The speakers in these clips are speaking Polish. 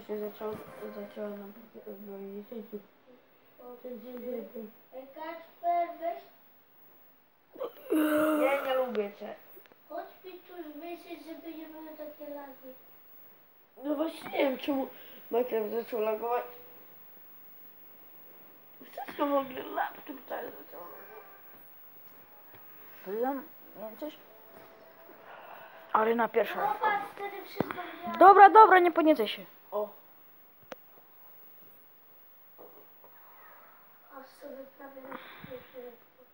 się zaczęła na rozbroić. Ej, Kacper, weź. Nie lubię cię. Chodź mi tu wyjść, żeby nie były takie lagi. No właśnie nie wiem czemu Minecraft zaczął lagować. Wszystko w ogóle laptop tak zaczął lagować. Coś? Arena pierwsza. No patrz, wtedy wszystko działa. Dobra, nie podniecaj się. O, Aż sobie prawie na pierwszy.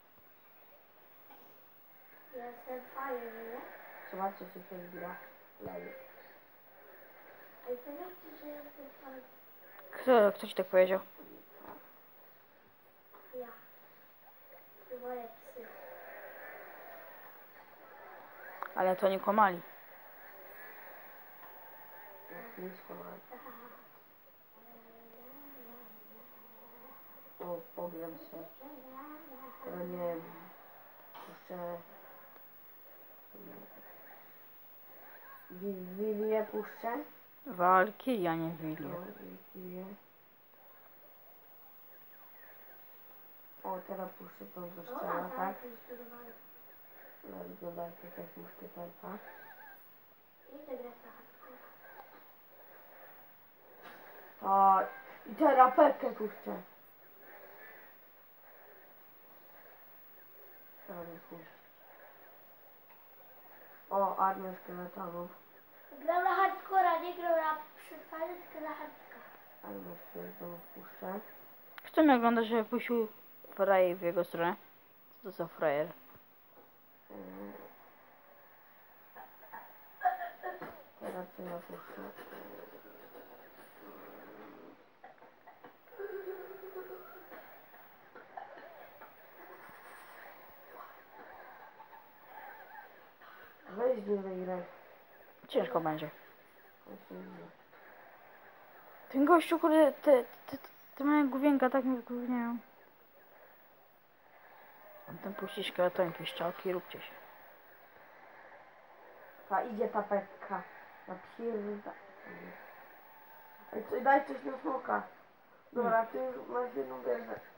Ja jestem fajny, nie? zobaczcie co się zbiera. Lagi. Ej, powiedzcie, że jestem fajny. Kto ci tak powiedział? Ja. I moje psy. Ale to nie kłamali. Blisko mam. O, pogram się. Ale nie wiem. Puszczę. Wilię puszczę. Walki, a nie Willy. No, Wilię. O, teraz puszczę tą zastrzela, tak? Na wyglądarkę też puszczę tak. Idę grać na hardcore. O, i teraz Pepkę puszczę. Teraz puszczę. O, armię szkieletów. Gram na hardcora, nie gram na przetrwanie, tylko na hardcore. Armię szkieletów puszczę. Kto mnie ogląda, że puścił frajer w jego stronę? Co to za frajer? Teraz co ja puszczę? Weź dużej grę. Ciężko będzie. Właśnie nie. Ten gościu, kurde, te moje główienka tak mnie wgłówniają. On tam puści szkieletonki, szczałki, róbcie się. Ta idzie ta Pepka. Napierda. Ej, daj coś na smoka. Dobra, ty już masz jedną wieżę.